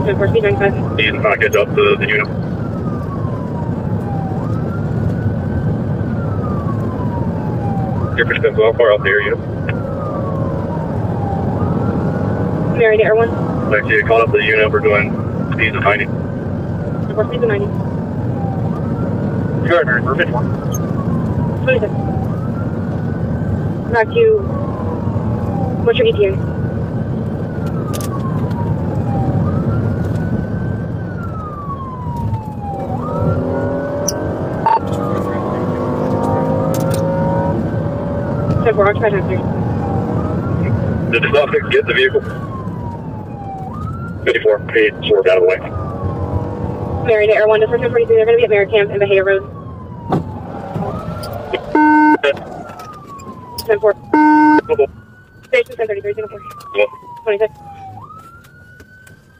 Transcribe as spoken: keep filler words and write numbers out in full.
ten four, speed ninety-five. He's not catch up to the unit. Your percent, how far out there, unit? Mary to Air one. Actually, call up the unit. We're doing speeds of ninety. ten four, speeds of ninety. You got it, Mary. Perfect one. twenty-six. Back to, what's your E T A? ten four, occupy time three. Did the suspect get the vehicle? fifty-four, eight, swerved out of the way. Mary to Air one, just for ten forty-three, they're going to be at Merritt Camp and Bahia Road. ten four. Station ten thirty-three, zero four. twenty-six.